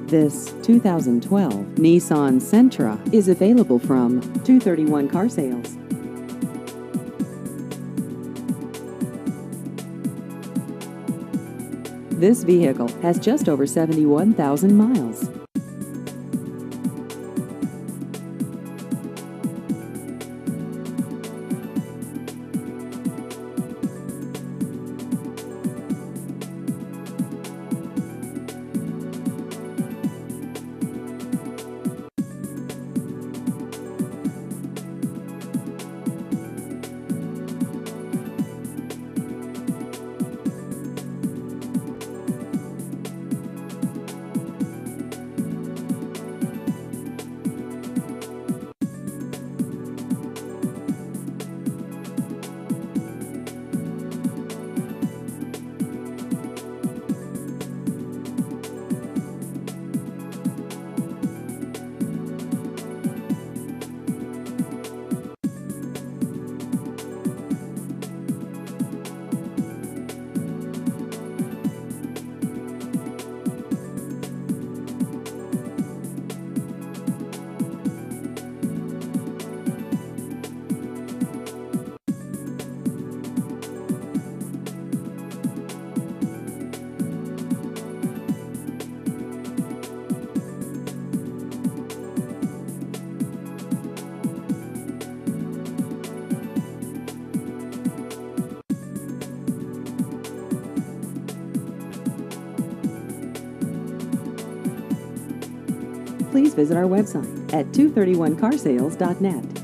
This 2012 Nissan Sentra is available from 231 Car Sales. This vehicle has just over 71,000 miles. Please visit our website at 231carsales.net.